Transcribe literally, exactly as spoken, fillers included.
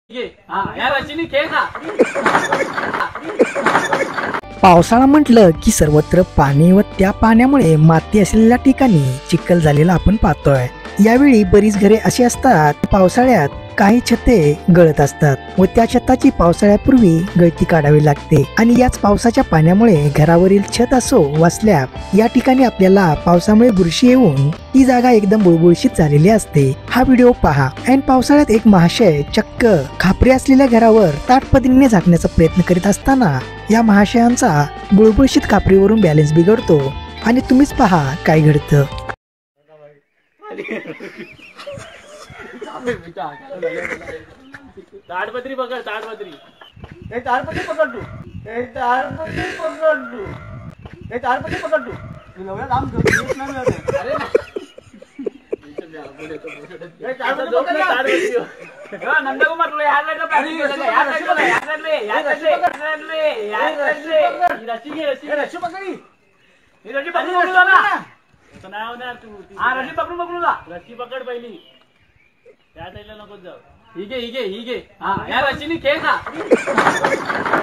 पावसाळा म्हटलं की सर्वत्र पाणी व त्या पाण्यामुळे माती असलेल्या ठिकाणी चिखल झालेला आपण पाहतोय। यावेळी बरीच घरे अशी असतात पावसाळ्यात काही छते गळत असतात व त्या छताची पावसाळ्यापूर्वी गळती काढावी लागते आणि याच पावसाच्या पाण्यामुळे घरावरील छत असो वा स्लॅब या ठिकाणी आपल्याला पावसामुळे बुरशी येऊन ती जागा एकदम बुळबुळशीत झालेली असते। हा व्हिडिओ पहा। ऐन पावसाळ्यात एक महाशय चक्क खापरे असलेल्या घरावर ताटपदरीने झाकण्याचा प्रयत्न करीत असताना या महाशयांचा बुळबुळशीत खापरीवरून बॅलन्स बिघडतो आणि तुम्हीच पहा काय घडतं। ताडपत्री पकड ताडपत्री ए ताडपत्री पकड तू ए ताडपत्री पकड तू ए ताडपत्री पकड तू तू एवढा लांब घेऊन नाही मिळत अरे ए ताडपत्री पकड ताडपत्री हा नंदकुमार तुला याद आहे का प्रॅक्टिस केलं याद आहे का याद आहे याद आहे याद आहे याद आहे रशी घे रशी रशी पकडी ही रशी पकडून बघू ना तर नाही होणार तू हा रशी पकडून बघू ना रशी पकड पहिली त्या साईडला नको जाऊ ही घे ही घे ही घे हा या रशीने खेळ ना